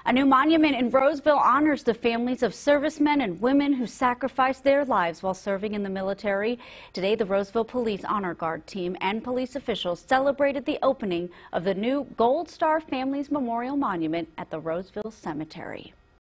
A new monument in Roseville honors the families of servicemen and women who sacrificed their lives while serving in the military. Today, the Roseville Police Honor Guard team and police officials celebrated the opening of the new Gold Star Families Memorial Monument at the Roseville Cemetery.